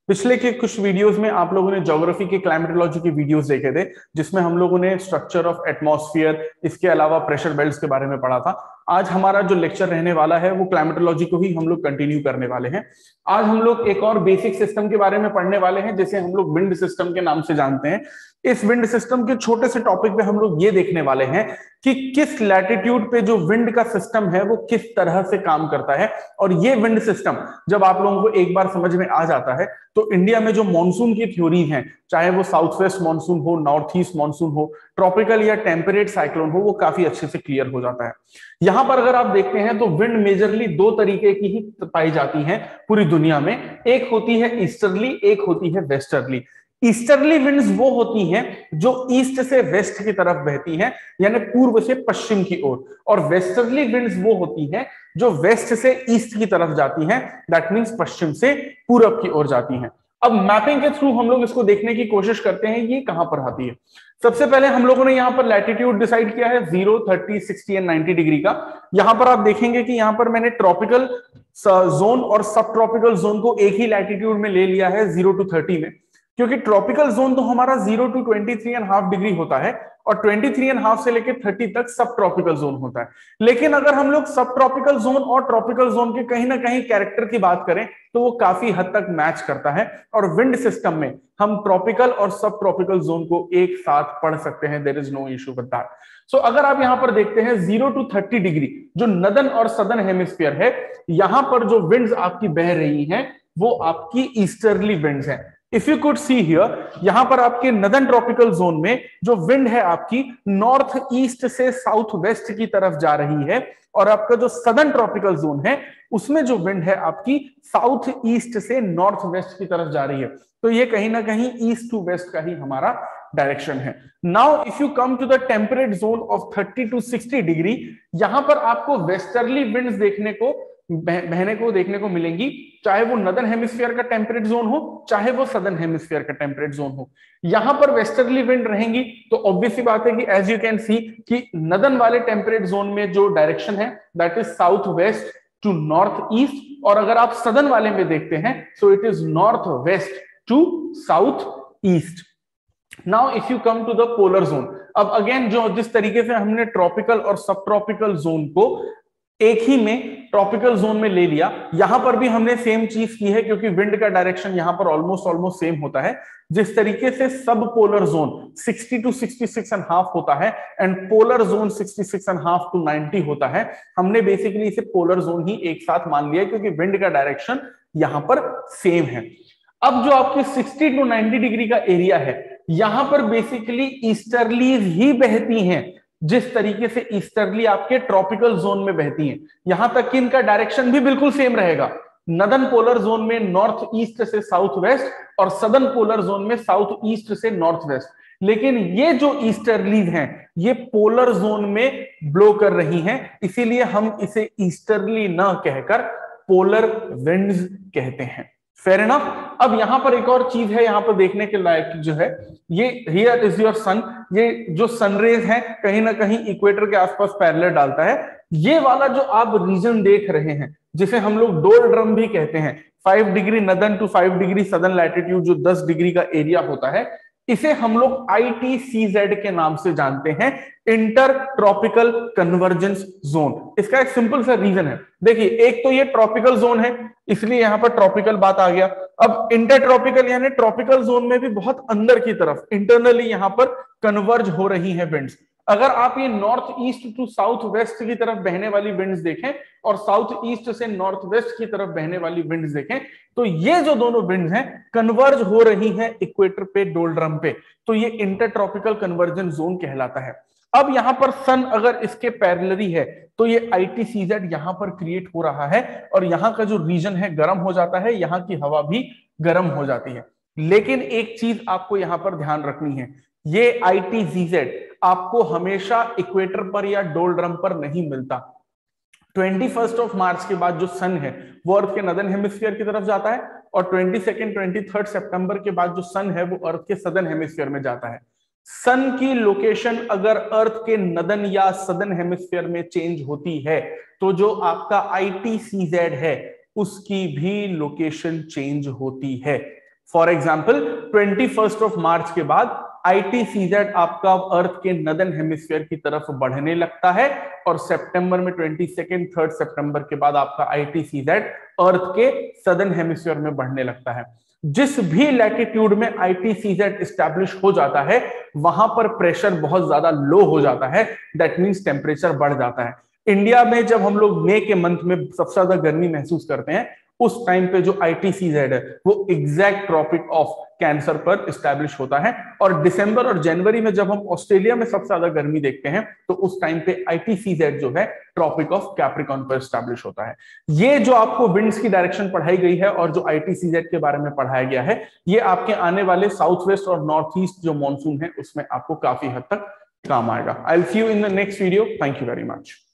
पिछले के कुछ वीडियोस में आप लोगों ने ज्योग्राफी के क्लाइमेटोलॉजी के वीडियोस देखे थे, जिसमें हम लोगों ने स्ट्रक्चर ऑफ एटमॉस्फेयर, इसके अलावा प्रेशर बेल्ट्स के बारे में पढ़ा था। आज हमारा जो लेक्चर रहने वाला है वो क्लाइमेटोलॉजी को ही हम लोग कंटिन्यू करने वाले हैं। आज हम लोग एक और बेसिक सिस्टम के बारे में पढ़ने वाले हैं, जिसे हम लोग विंड सिस्टम के नाम से जानते हैं। इस विंड सिस्टम के छोटे से टॉपिक पे हम लोग ये देखने वाले हैं कि किस लैटिट्यूड पे जो विंड का सिस्टम है वो किस तरह से काम करता है। और ये विंड सिस्टम जब आप लोगों को एक बार समझ में आ जाता है तो इंडिया में जो मॉनसून की थ्योरी है, चाहे वो साउथ वेस्ट मॉनसून हो, नॉर्थ ईस्ट मॉनसून हो, ट्रॉपिकल या टेम्परेट साइक्लोन हो, वो काफी अच्छे से क्लियर हो जाता है। यहां पर अगर आप देखते हैं तो विंड मेजरली दो तरीके की ही पाई जाती हैं पूरी दुनिया में। एक होती है ईस्टर्ली, एक होती है वेस्टर्ली। ईस्टर्ली विंड्स वो होती हैं जो ईस्ट से वेस्ट की तरफ बहती हैं, यानी पूर्व से पश्चिम की ओर। और वेस्टर्ली विंड्स वो होती हैं जो वेस्ट से ईस्ट की तरफ जाती हैं, दैट मींस पश्चिम से पूरब की ओर जाती हैं। अब मैपिंग के थ्रू हम लोग इसको देखने की कोशिश करते हैं ये कहां पर आती है। सबसे पहले हम लोगों ने यहां पर लैटिट्यूड डिसाइड किया है 0, 30, 60 एंड 90 डिग्री का। यहां पर आप देखेंगे कि यहां पर मैंने ट्रॉपिकल जोन और सब ट्रॉपिकल जोन को एक ही लैटिट्यूड में ले लिया है 0 to 30 में, क्योंकि ट्रॉपिकल जोन तो हमारा 0 to 23.5 डिग्री होता है और 23.5 से लेकर 30 तक सब ट्रॉपिकल जोन होता है। लेकिन अगर हम लोग सब ट्रॉपिकल जोन और ट्रॉपिकल जोन के कहीं ना कहीं कैरेक्टर की बात करें तो वो काफी हद तक मैच करता है। और विंड सिस्टम में हम ट्रॉपिकल और सब ट्रॉपिकल जोन को एक साथ पढ़ सकते हैं, there is no issue with that. So अगर आप यहां पर देखते हैं 0 to 30 डिग्री जो नदन और सदन हेमिस्फीयर है, यहां पर जो विंड्स आपकी बह रही हैं वो आपकी ईस्टर्ली विंड्स हैं। If you could see here, यहां पर आपके नदन ट्रॉपिकल जोन में जो विंड है आपकी नॉर्थ ईस्ट से साउथ वेस्ट की तरफ जा रही है, और आपका जो सदर्न ट्रॉपिकल जोन है उसमें जो विंड है आपकी साउथ ईस्ट से नॉर्थ वेस्ट की तरफ जा रही है। तो ये कहीं ना कहीं ईस्ट टू वेस्ट का ही हमारा डायरेक्शन है। Now if you come to the temperate zone of 30 to 60 degree, यहां पर आपको वेस्टर्ली विंड्स बहने को देखने को मिलेंगी, चाहे वो नदर्न हेमिस्फीयर का टेम्परेट जोन हो, चाहे वो सदर्न हेमिस्फीयर का टेम्परेट जोन हो। यहां पर वेस्टर्ली विंड रहेंगी तो ऑब्वियस सी बात है कि एज यू कैन सी कि नदर्न वाले टेम्परेट जोन में जो डायरेक्शन है that is south west to north east, और अगर आप सदर्न वाले में देखते हैं so it is north west to south east. Now if you come to the polar zone, अब अगेन जो जिस तरीके से हमने ट्रॉपिकल और सब ट्रॉपिकल जोन को एक ही में ट्रॉपिकल जोन में ले लिया, यहां पर भी हमने सेम चीज की है, क्योंकि विंड का डायरेक्शन यहां पर ऑलमोस्ट सेम होता है। जिस तरीके से सब पोलर जोन 60 to 66.5 होता है एंड पोलर जोन 66.5 to 90 होता है, हमने बेसिकली इसे पोलर जोन ही एक साथ मान लिया क्योंकि विंड का डायरेक्शन यहां पर सेम है। अब जो आपके 60 to 90 डिग्री का एरिया है, यहां पर बेसिकली ईस्टर्लीज ही बहती हैं, जिस तरीके से ईस्टर्ली आपके ट्रॉपिकल जोन में बहती हैं। यहां तक कि इनका डायरेक्शन भी बिल्कुल सेम रहेगा। नदर्न पोलर जोन में नॉर्थ ईस्ट से साउथ वेस्ट और सदर्न पोलर जोन में साउथ ईस्ट से नॉर्थ वेस्ट। लेकिन ये जो ईस्टर्लीज हैं ये पोलर जोन में ब्लो कर रही हैं, इसीलिए हम इसे ईस्टर्ली ना कहकर पोलर विंड्स कहते हैं। Fair enough. अब यहां पर एक और चीज है यहां पर देखने के लायक जो है, ये हियर इज योर सन, ये जो सनरेज है कहीं ना कहीं इक्वेटर के आसपास पैरेलल डालता है। ये वाला जो आप रीजन देख रहे हैं जिसे हम लोग डोल ड्रम भी कहते हैं, 5 degree northern to 5 degree southern latitude जो 10 डिग्री का एरिया होता है, इसे हम लोग ITCZ के नाम से जानते हैं, इंटर ट्रॉपिकल कन्वर्जेंस जोन। इसका एक सिंपल सा रीजन है, देखिए एक तो ये ट्रॉपिकल जोन है इसलिए यहां पर ट्रॉपिकल बात आ गया। अब इंटर ट्रॉपिकल यानी ट्रॉपिकल जोन में भी बहुत अंदर की तरफ इंटरनली यहां पर कन्वर्ज हो रही है विंड्स। अगर आप ये north east to south west की तरफ बहने वाली विंड्स देखें और साउथ ईस्ट से नॉर्थ वेस्ट की तरफ बहने वाली विंड्स देखें, तो ये जो दोनों विंड्स हैं कन्वर्ज हो रही हैं इक्वेटर पे, डोल्ड्रम पे, तो ये इंटर ट्रॉपिकल कन्वर्जन जोन कहलाता है। अब यहां पर सन अगर इसके पैरेलली है तो ये ITCZ यहां पर क्रिएट हो रहा है और यहां का जो रीजन है गर्म हो जाता है, यहां की हवा भी गर्म हो जाती है। लेकिन एक चीज आपको यहां पर ध्यान रखनी है, ये ITCZ आपको हमेशा इक्वेटर पर या डोल्ड्रम पर नहीं मिलता। 21 मार्च के बाद जो सन है वो अर्थ के नदर्न हेमिस्फीयर की तरफ जाता है और 23 सितंबर के बाद जो सन है वो अर्थ के सदर्न हेमिस्फीयर में जाता है। सन की लोकेशन अगर अर्थ के नदर्न या सदर्न हेमिस्फीयर में चेंज होती है तो जो आपका ITCZ है उसकी भी लोकेशन चेंज होती है। फॉर एग्जाम्पल 21 मार्च के बाद ITCZ आपका अर्थ के नदर्न हेमिस्फीयर की तरफ बढ़ने लगता है और सितंबर में 22nd 3rd सितंबर के बाद आपका ITCZ अर्थ के सदर्न हेमिस्फीयर में बढ़ने लगता है। जिस भी लैटिट्यूड में ITCZ स्टैब्लिश हो जाता है वहां पर प्रेशर बहुत ज्यादा लो हो जाता है, दैट मींस टेम्परेचर बढ़ जाता है। इंडिया में जब हम लोग मई के मंथ में सबसे ज्यादा गर्मी महसूस करते हैं उस टाइम पे जो ITCZ है वो एग्जैक्ट ट्रॉपिक ऑफ कैंसर पर स्टैब्लिश होता है, और दिसंबर और जनवरी में जब हम ऑस्ट्रेलिया में सबसे ज्यादा गर्मी देखते हैं तो उस टाइम पे ITCZ जो है ट्रॉपिक ऑफ कैप्रिकॉर्न पर स्टैब्लिश होता है। ये जो आपको विंड्स की डायरेक्शन पढ़ाई गई है और जो ITCZ के बारे में पढ़ाया गया है ये आपके आने वाले साउथ वेस्ट और नॉर्थ ईस्ट जो मॉनसून है उसमें आपको काफी हद तक काम आएगा। I will see you in the next video. Thank you very much.